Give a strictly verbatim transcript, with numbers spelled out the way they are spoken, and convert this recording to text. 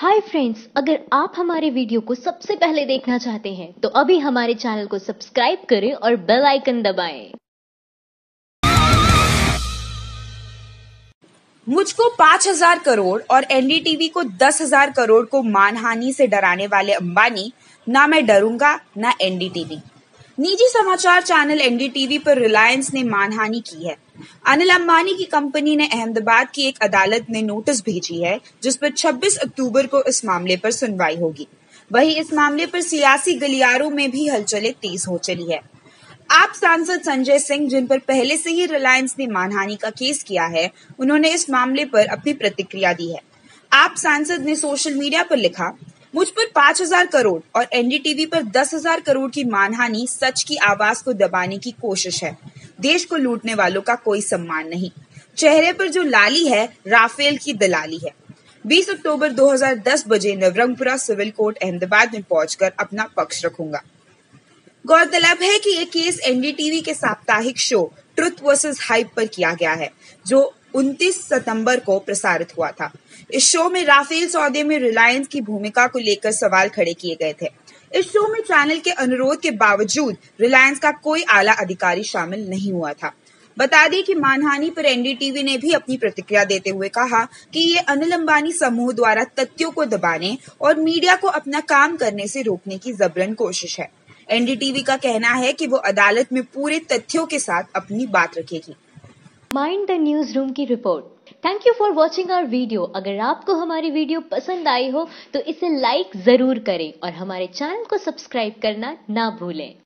Hi friends, अगर आप हमारे वीडियो को सबसे पहले देखना चाहते हैं तो अभी हमारे चैनल को सब्सक्राइब करें और बेल आइकन दबाएं। मुझको पांच हजार करोड़ और एनडीटीवी को दस हजार करोड़ को मानहानि से डराने वाले अंबानी, ना मैं डरूंगा ना एनडीटीवी। निजी समाचार चैनल एनडीटीवी पर रिलायंस ने मानहानि की है। अनिल अंबानी की कंपनी ने अहमदाबाद की एक अदालत में नोटिस भेजी है, जिस पर छब्बीस अक्टूबर को इस मामले पर सुनवाई होगी। वहीं इस मामले पर सियासी गलियारों में भी हलचलें तेज हो चली है। आप सांसद संजय सिंह, जिन पर पहले से ही रिलायंस ने मानहानि का केस किया है, उन्होंने इस मामले पर अपनी प्रतिक्रिया दी है। आप सांसद ने सोशल मीडिया पर लिखा, मुझ पर पांच हजार करोड़ और एनडीटीवी पर दस हजार करोड़ की मानहानि सच की आवाज को दबाने की कोशिश है। देश को लूटने वालों का कोई सम्मान नहीं। चेहरे पर जो लाली है, राफेल की दलाली है। बीस अक्टूबर दो हज़ार दस बजे नवरंगपुरा सिविल कोर्ट अहमदाबाद में पहुंचकर अपना पक्ष रखूंगा। गौरतलब है कि ये केस एनडीटीवी के साप्ताहिक शो ट्रुथ वर्सेस हाइप पर किया गया है, जो उनतीस सितंबर को प्रसारित हुआ था। इस शो में राफेल सौदे में रिलायंस की भूमिका को लेकर सवाल खड़े किए गए थे। इस शो में चैनल के अनुरोध के बावजूद रिलायंस का कोई आला अधिकारी शामिल नहीं हुआ था। बता दें कि मानहानि पर एनडीटीवी ने भी अपनी प्रतिक्रिया देते हुए कहा कि ये अनिल अंबानी समूह द्वारा तथ्यों को दबाने और मीडिया को अपना काम करने से रोकने की जबरन कोशिश है। एनडीटीवी का कहना है कि वो अदालत में पूरे तथ्यों के साथ अपनी बात रखेगी। माइंड द न्यूज रूम की रिपोर्ट। Thank you for watching our video. अगर आपको हमारी वीडियो पसंद आई हो तो इसे लाइक जरूर करें और हमारे चैनल को सब्सक्राइब करना ना भूलें।